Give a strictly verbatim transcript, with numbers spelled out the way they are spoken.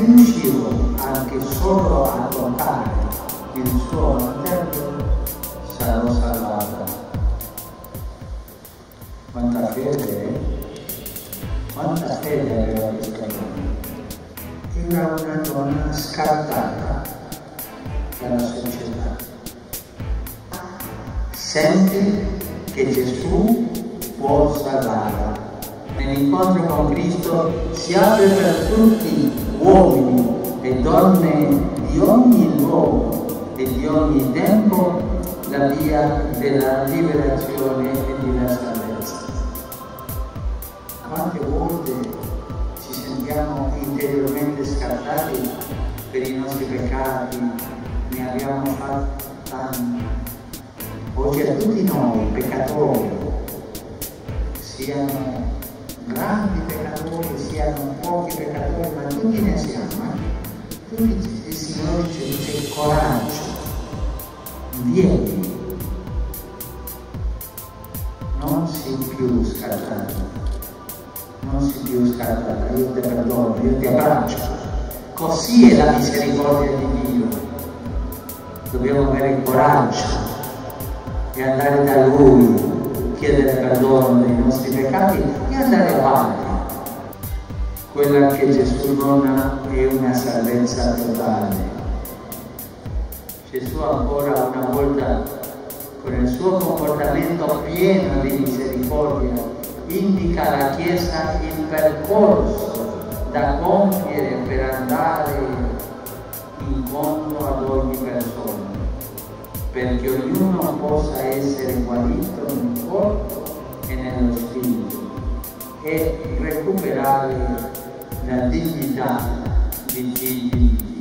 riuscivo anche solo a toccare il suo mantello, sarò salvata. Quanta fede, eh? Quanta fede aveva questa donna. Era una donna scartata dalla società. Sente che Gesù può salvarla. Nell'incontro con Cristo si apre per tutti, uomini e donne di ogni luogo e di ogni tempo, la via della liberazione e della salvezza. Quante volte ci sentiamo interiormente scartati per i nostri peccati, ne abbiamo fatti tanti. Oggi a tutti noi, peccatori, siano grandi peccatori, siano pochi peccatori, ma tutti ne siamo, eh? Tutti il Signore ci dice coraggio, vieni, non sei più scartato, non sei più scartata, io ti perdono, io ti abbraccio. Così è la misericordia di Dio. Dobbiamo avere il coraggio di andare da Lui, chiedere perdono dei nostri peccati e andare avanti. Quella che Gesù dona è una salvezza totale. Gesù ancora una volta, con il suo comportamento pieno di misericordia, indica alla Chiesa il percorso da compiere per andare incontro ad ogni persona, perché ognuno possa essere guarito nel corpo e nello spirito e recuperare la dignità di figli di Dio.